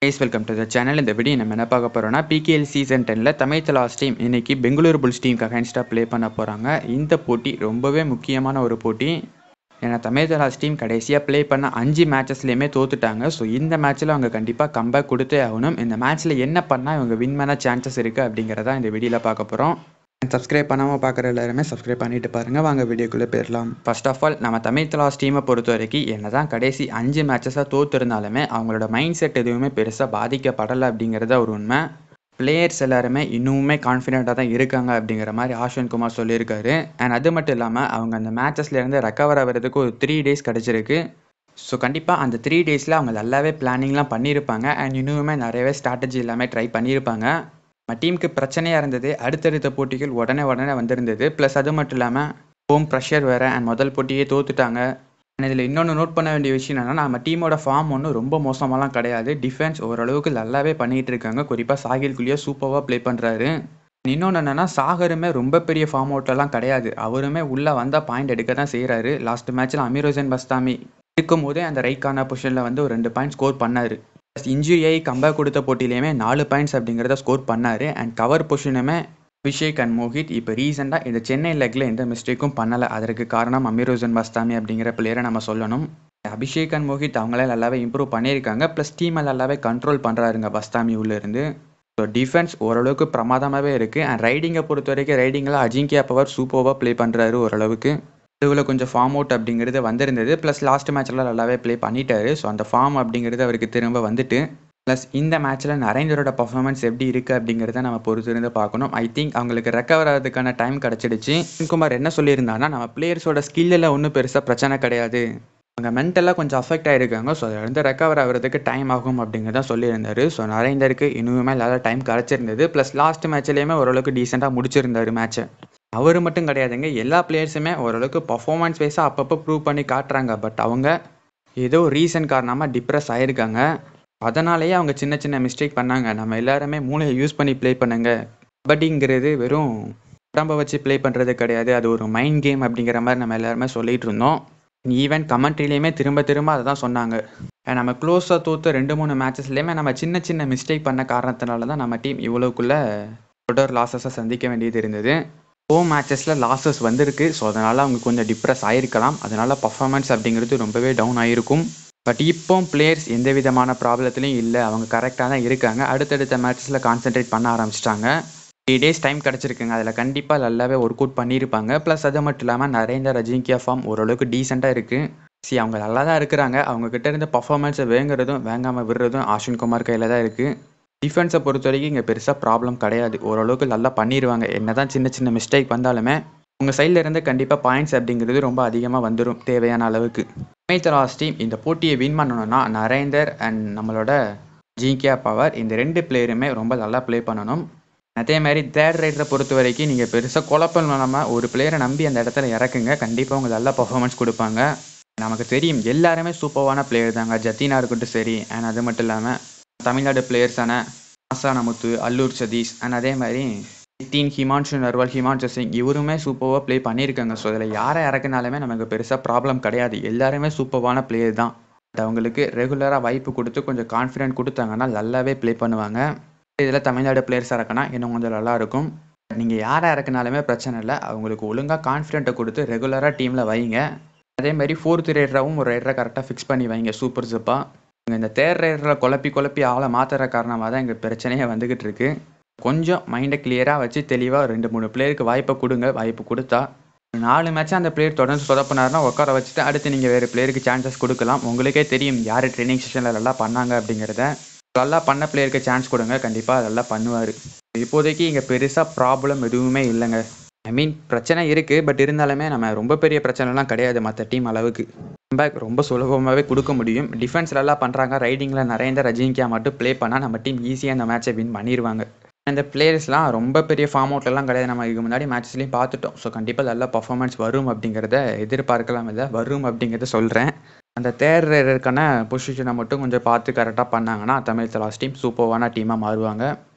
Guys, welcome to the channel. இந்த video நம்ம என்ன பார்க்க போறோம்னா PKL சீசன் 10ல தமிழ் தலாஸ் டீம் இன்னைக்கு பெங்களூரு புல்ஸ் டீமுக்கு அகைன்ஸ்டா ப்ளே பண்ண போறாங்க. இந்த போட்டி ரொம்பவே முக்கியமான ஒரு போட்டி. ஏன்னா தமிழ் தலாஸ் டீம் கடைசியா ப்ளே பண்ண 5 மேட்சஸ்லயுமே தோத்துட்டாங்க. ஸோ இந்த மேட்ச்ல அவங்க கண்டிப்பா கம்பேக் கொடுத்தே ஆகணும். இந்த மேட்ச்ல என்ன பண்ணா இவங்க வின் பண்ண சான்சஸ் இருக்கு அப்படிங்கறத இந்த வீடியோல பார்க்க போறோம். சப்ஸ்கிரைப் பண்ணாமல் பார்க்குற எல்லாருமே சப்ஸ்கிரைப் பண்ணிட்டு பாருங்க. வாங்க வீடியோக்குள்ளே போயிடலாம். ஃபர்ஸ்ட் ஆஃப் ஆல் நம்ம தமிழ் தலாஸ் டீமை பொறுத்த வரைக்கும் என்னதான் கடைசி 5 மேட்சஸாக தோத்துருந்தாலுமே அவங்களோட மைண்ட் செட் எதுவுமே பெருசாக பாதிக்கப்படலை அப்படிங்கிறத ஒரு உண்மை. பிளேயர்ஸ் எல்லாருமே இன்னுமே கான்ஃபிடென்ட்டாக தான் இருக்காங்க அப்படிங்கிற மாதிரி அஸ்வின் குமார் சொல்லியிருக்காரு. அண்ட் அது மட்டும் இல்லாமல் அவங்க அந்த மேட்சஸ்லேருந்து ரெக்கவர் ஆகிறதுக்கு ஒரு 3 days கிடச்சிருக்கு. ஸோ கண்டிப்பாக அந்த 3 daysல அவங்க நல்லாவே பிளானிங்லாம் பண்ணியிருப்பாங்க. அண்ட் இன்னுமே நிறையவே ஸ்ட்ராட்டஜி எல்லாமே ட்ரை பண்ணியிருப்பாங்க. நம்ம டீமுக்கு பிரச்சனையாக இருந்தது அடுத்தடுத்த போட்டிகள் உடனே வந்திருந்தது. ப்ளஸ் அது மட்டும் இல்லாமல் ஹோம் ப்ரெஷர் வேறு. அண்ட் முதல் போட்டியே தோத்துட்டாங்க. அண்ட் இதில் இன்னொன்று நோட் பண்ண வேண்டிய விஷயம் என்னென்னா நம்ம டீமோட ஃபார்ம் ஒன்றும் ரொம்ப மோசமாலாம் கிடையாது. டிஃபென்ஸ் ஓரளவுக்கு நல்லாவே பண்ணிகிட்டு இருக்காங்க. குறிப்பாக சாகில் குலியா சூப்பராக ப்ளே பண்ணுறாரு. இன்னொன்று என்னென்னா சாகருமே ரொம்ப பெரிய ஃபார்ம் அவுட்லாம் கிடையாது. அவருமே உள்ளே வந்தால் பாயிண்ட் எடுக்க தான் செய்கிறாரு. லாஸ்ட் மேட்ச்சில் அமீர் ஹுசைன் பஸ்தாமி இருக்கும் போதே அந்த ரைட் கார்னர் பொசிஷனில் ஒரு 2 பாயிண்ட் ஸ்கோர் பண்ணார். இன்ஜுரியை கம்பேக் கொடுத்த போட்டியிலையுமே 4 பாயிண்ட்ஸ் அப்படிங்கிறத ஸ்கோர் பண்ணார். அண்ட் கவர் பொசிஷனுமே அபிஷேக் அண்ட் மோஹித் இப்போ ரீசெண்டாக இந்த சென்னை லெக்கில் எந்த மிஸ்டேக்கும் பண்ணலை. அதற்கு காரணம் அமீர் ஹுசைன் பஸ்தாமி அப்படிங்கிற பிளேயரை நம்ம சொல்லணும். அபிஷேக் அண்ட் மோஹித் அவங்களே நல்லாவே இம்ப்ரூவ் பண்ணியிருக்காங்க. ப்ளஸ் டீமை நல்லாவே கண்ட்ரோல் பண்ணுறாருங்க பஸ்தாமி உள்ளேருந்து. ஸோ டிஃபென்ஸ் ஓரளவுக்கு பிரமாதமாகவே இருக்குது. அண்ட் ரைடிங்கை பொறுத்த வரைக்கும் ரைடிங்கில் அஜிங்கியா பவர் சூப்பராக ப்ளே பண்ணுறாரு. ஓரளவுக்கு இதுவில் கொஞ்சம் ஃபார்ம் அவுட் அப்படிங்கிறது வந்திருந்தது. ப்ளஸ் லாஸ்ட் மேட்ச்லாம் நல்லாவே ப்ளே பண்ணிட்டாரு. ஸோ அந்த ஃபார்ம் அப்படிங்கிறது அவருக்கு திரும்ப வந்துட்டு ப்ளஸ் இந்த மேட்ச்சில் நரேந்தரோட பர்ஃபார்மன்ஸ் எப்படி இருக்குது அப்படிங்கிறத நம்ம பொறுத்திருந்து பார்க்கணும். ஐ திங்க் அவங்களுக்கு ரெக்கவர் ஆகிறதுக்கான டைம் கிடச்சிடுச்சு. குமார் என்ன சொல்லியிருந்தாங்கன்னா நம்ம பிளேயர்ஸோட ஸ்கில்லில் ஒன்றும் பெருசாக பிரச்சனை கிடையாது. அவங்க மென்டலாக கொஞ்சம் அஃபெக்ட் ஆகிருக்காங்க. ஸோ அதில் ரெக்கவர் ஆகிறதுக்கு டைம் ஆகும் அப்படிங்கிறத சொல்லியிருந்தார். ஸோ நரேந்தருக்கு இன்னுமே நல்லா டைம் கிடச்சிருந்தது. ப்ளஸ் லாஸ்ட் மேட்ச்லேயுமே ஓரளவுக்கு டீசெண்டாக முடிச்சிருந்தார் மேட்ச்சை. அவர் மட்டும் கிடையாதுங்க, எல்லா பிளேயர்ஸுமே ஓரளவுக்கு பர்ஃபார்மன்ஸ் வைஸாக அப்பப்போ ப்ரூவ் பண்ணி காட்டுறாங்க. பட் அவங்க ஏதோ ரீசன் காரணமாக டிப்ரெஸ் ஆகிருக்காங்க. அதனாலேயே அவங்க சின்ன சின்ன மிஸ்டேக் பண்ணாங்க. நம்ம எல்லாருமே மூளையை யூஸ் பண்ணி ப்ளே பண்ணுங்க. கபடிங்கிறது வெறும் உடம்பை வச்சு ப்ளே பண்ணுறது கிடையாது, அது ஒரு மைண்ட் கேம் அப்படிங்கிற மாதிரி நம்ம எல்லாருமே சொல்லிகிட்டு இருந்தோம். ஈவன் கமெண்ட்ரிலையுமே திரும்ப அதை தான் சொன்னாங்க. நம்ம க்ளோஸாக தோற்ற 2-3 மேட்சஸ்லேயுமே நம்ம சின்ன சின்ன மிஸ்டேக் பண்ண காரணத்தினால தான் நம்ம டீம் இவ்வளோக்குள்ளே தொடர் லாஸஸை சந்திக்க வேண்டியது இருந்தது. ஹோம் மேட்சஸில் லாஸஸ் வந்திருக்கு. ஸோ அதனால் அவங்க கொஞ்சம் டிப்ரெஸ் ஆகிருக்கலாம். அதனால் பர்ஃபார்மன்ஸ் அப்படிங்கிறது ரொம்பவே டவுன் ஆகிருக்கும். பட் இப்போ பிளேயர்ஸ் எந்த விதமான ப்ராப்ளத்துலையும் இல்லை. அவங்க கரெக்டாக தான் இருக்காங்க. அடுத்தடுத்த மேட்சஸில் கான்சென்ட்ரேட் பண்ண ஆரம்பிச்சிட்டாங்க. 3 days டைம் கிடச்சிருக்குங்க. அதில் கண்டிப்பாக நல்லாவே ஒர்க் அவுட் பண்ணியிருப்பாங்க. ப்ளஸ் அது மட்டும் இல்லாமல் நரேந்தர் அஜிங்கியா ஃபார்ம் ஓரளவுக்கு டீசெண்டாக இருக்குது. அவங்க நல்லா தான் இருக்கிறாங்க. அவங்கக்கிட்ட இருந்த பர்ஃபார்மன்ஸை வாங்காமல் விடுறதும் அஸ்வின் குமார் கையில் தான் இருக்குது. டிஃபென்ஸை பொறுத்த வரைக்கும் இங்கே பெருசாக ப்ராப்ளம் கிடையாது. ஓரளவுக்கு நல்லா பண்ணிடுவாங்க. என்ன தான் சின்ன சின்ன மிஸ்டேக் வந்தாலுமே உங்கள் சைடில் இருந்து கண்டிப்பாக பாயிண்ட்ஸ் அப்படிங்கிறது ரொம்ப அதிகமாக வந்துடும் தேவையான அளவுக்கு. தமிழ் தலாஸ் டீம் இந்த போட்டியை வின் பண்ணணும்னா நரேந்தர் அண்ட் நம்மளோட ஜிங்கியா பவர் இந்த 2 பிளேயருமே ரொம்ப நல்லா ப்ளே பண்ணணும். அதே மாதிரி தேர்ட் ரைடரை பொறுத்த வரைக்கும் நீங்கள் பெருசாக குழப்பம் இல்லாமல் ஒரு பிளேயரை நம்பி அந்த இடத்துல இறக்குங்க. கண்டிப்பாக அவங்க நல்லா பர்ஃபார்மன்ஸ் கொடுப்பாங்க. நமக்கு தெரியும் எல்லாருமே சூப்பரான பிளேயர் தாங்க. ஜத்தினா இருக்கட்டும் சரி. அண்ட் அது மட்டும் இல்லாமல் தமிழ்நாடு பிளேயர்ஸான ஆசானமுத்து, அல்லூர் சதீஷ் அண்ட் அதே மாதிரி நிதின், ஹிமான்ஷு நர்வால், ஹிமான்ஷு சிங் இவருமே சூப்பராக ப்ளே பண்ணியிருக்காங்க. ஸோ இதில் யாரை இறக்குனாலுமே நமக்கு பெருசாக ப்ராப்ளம் கிடையாது. எல்லாருமே சூப்பரான பிளேயர் தான். அவங்களுக்கு ரெகுலராக வாய்ப்பு கொடுத்து கொஞ்சம் கான்ஃபிடென்ட் கொடுத்தாங்கன்னா நல்லாவே ப்ளே பண்ணுவாங்க. இதில் தமிழ்நாடு பிளேயர்ஸ் இறக்குனா இன்னும் கொஞ்சம் நல்லாயிருக்கும். நீங்கள் யாரை இறக்குனாலுமே பிரச்சனை இல்லை. அவங்களுக்கு ஒழுங்காக கான்ஃபிடென்ட்டை கொடுத்து ரெகுலராக டீமில் வைங்க. அதே மாதிரி 4th ரைடராகவும் ஒரு ரைடரை கரெக்டாக ஃபிக்ஸ் பண்ணி வைங்க. சூப்பர் ஜப்பாக இந்த தேர்ட் ரைடரை குழப்பி ஆளை மாற்றுற காரணமாக தான் எங்கள் பிரச்சனையே வந்துக்கிட்டு இருக்கு. கொஞ்சம் மைண்டை கிளியராக வச்சு தெளிவாக 2-3 பிளேயருக்கு வாய்ப்பை கொடுங்க. வாய்ப்பு கொடுத்தா 4 மேட்சாக அந்த பிளேயர் தொடர்ந்து சொதப்பினார்னா உட்கார வச்சுட்டு அடுத்து நீங்கள் வேறு பிளேயருக்கு சான்சஸ் கொடுக்கலாம். உங்களுக்கே தெரியும் யார் ட்ரைனிங் செஷனில் நல்லா பண்ணாங்க அப்படிங்கிறத. நல்லா பண்ண பிளேயருக்கு சான்ஸ் கொடுங்க. கண்டிப்பாக அதெல்லாம் பண்ணுவார். இப்போதைக்கு இங்கே பெருசாக ப்ராப்ளம் எதுவுமே இல்லைங்க. பிரச்சனை இருக்குது. பட் இருந்தாலுமே நம்ம ரொம்ப பெரிய பிரச்சனைலாம் கிடையாது மற்ற டீம் அளவுக்கு. கம்பேக் ரொம்ப சுலபமாகவே கொடுக்க முடியும். டிஃபென்ஸ் நல்லா பண்ணுறாங்க. ரைடிங்கில் நரேந்தர் அஜிங்கியா மட்டும் ப்ளே பண்ணால் நம்ம டீம் ஈஸியாக அந்த மேட்சை வின் பண்ணிடுவாங்க. அந்த பிளேயர்ஸ்லாம் ரொம்ப பெரிய ஃபார்ம் அவுட்லாம் கிடையாது. நம்ம இதுக்கு முன்னாடி மேட்ச்லேயும் பார்த்துட்டோம். ஸோ கண்டிப்பாக நல்லா பர்ஃபார்மன்ஸ் வரும் அப்படிங்கிறத எதிர்பார்க்கலாம். இல்லை வரும் அப்படிங்கிறத சொல்கிறேன். அந்த தேர்ட் ரைடருக்கான பொசிஷனை மட்டும் கொஞ்சம் பார்த்து கரெக்டாக பண்ணாங்கன்னா தமிழ் தலாஸ் டீம் சூப்பரான டீமாக மாறுவாங்க.